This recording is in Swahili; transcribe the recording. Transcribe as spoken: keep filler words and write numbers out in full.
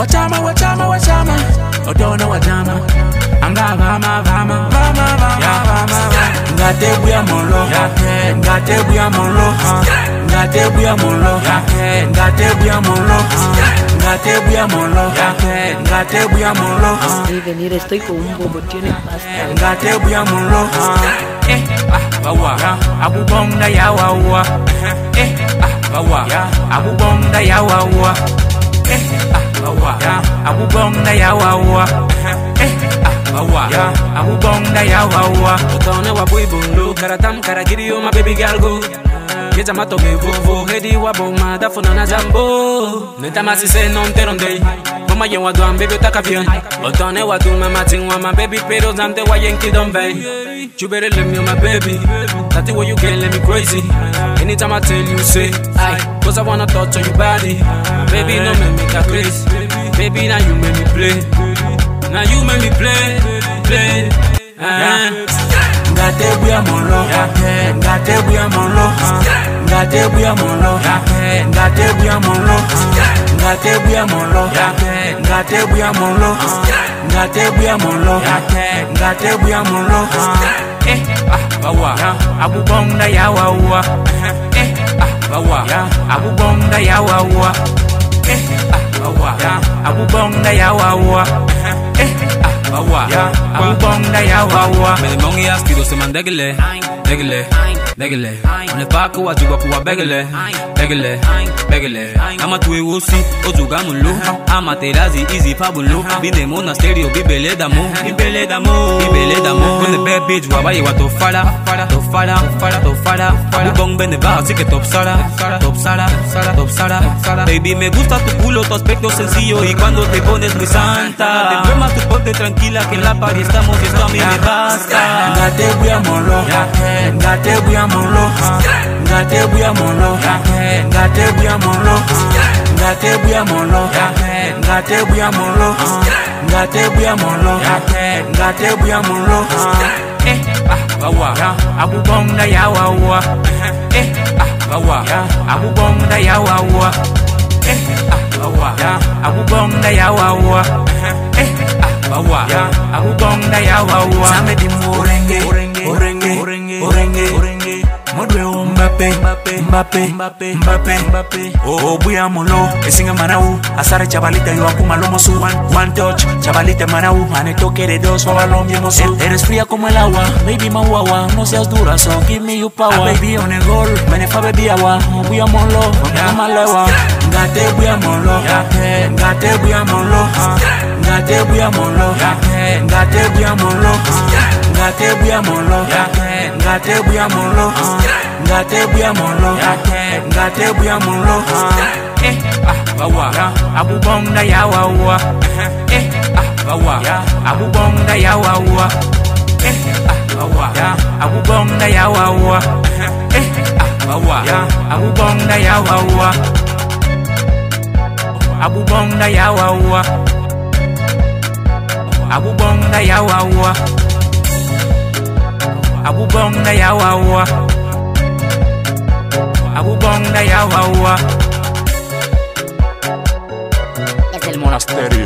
Wachama, wachama, wachama. Odono wachama. Anga vama, vama, vama, vama, vama. Ngate buya molo, ngate buya molo, ngate buya molo, ngate buya molo, ngate buya molo, ngate buya molo. Y venir estoy con un bombo tiene pasta. Ngate buya molo. Eh, ah, bawa. Abu bonda ya wawa. Eh, ah, bawa. Abu bonda ya wawa. Eh, ah, bawa. Abu bonda ya wawa. Eh, ah, bawa. Abu bonda ya wawa. Otone wa boy bondo, karatam karagiri yo my baby girl go. Yeta matoke vovo, hedi wa boma da fona na zambo. Neta masi se non te ronde. Mama yen wa doan baby taka bien. Otone wa do mama ting wa my baby pero zante wa yenki don bay. You better let me on my baby. That's the way you get, let me crazy. Anytime I tell you, say, aye, cause I wanna touch on your body. Baby, no make me that crazy. Baby, now you make me play. Now you make me play, play. Ngate buya molo, ngate buya molo, ngate buya molo, ngate buya molo, ngate buya molo, ngate buya molo, ngate buya molo, ngate buya molo. Eh, ah, bawa, abu bonda ya wawa. Eh, ah, bawa, abu bonda ya wawa. Eh, ah, bawa, abu bonda ya wawa. Eh, ah, bawa, abu bonda ya wawa. Me demongi askido se mandegele, degele, degele. On pas quoi tu vas pouvoir begele, begele, begele. Ama tu ewosi, ozuga mulu. Ama terazi easy fabulo. Binde mona stereo bibele damo, bibele damo, bibele damo. When the bad bitch wa baye wa to fara, to fara, to fara. Abu bong bende ba así que top sara, top sara, top sara. Baby me gusta tu culo, tu aspecto sencillo y cuando te pones muy santa. Te bromas tu ponte tranquila que en la party estamos y esto a mí me basta. Ngate buya molo, ngate buya molo, ngate buya molo, ngate buya molo, ngate buya molo, ngate buya molo, ngate buya molo, ngate buya molo. Eh, ah, bawa, abu bonda ya wawa. Eh, ah, bawa, abu bonda ya wawa. Eh, ah, bawa, abu bonda ya wawa. Eh, ah, bawa, abu bonda ya wawa. Same di morenge, orenge, orenge, orenge, orenge. Modwe Mbappe, Mbappe, Mbappe, Mbappe, Mbappe, Mbappe. Oh, buya molo, esinga manau. Asare chavalita yo akuma lo mosu. One, one touch, chavalita manau. Ane toque de dos, fabalón bien mosu. Eres fría como el agua, baby mahuawa. No seas dura, so give me your power. A baby on el gol, benefa baby agua. Buya molo, no malewa. Ngate buya molo, ngate buya molo, ngate buya molo, ngate buya molo, ngate buya molo, ngate buya molo, ngate buya molo, ngate buya molo. Eh, ah, bawa, abu bonda ya wawa. Eh, ah, bawa, abu bonda ya wawa. Eh, ah, bawa, abu bonda ya wawa. Eh, ah, bawa, abu bonda ya wawa. Abu bonda ya wawa. Abu bonda ya wawa. Abu bonda ya wawa. Abu bonda ya wawa. Es el monasterio.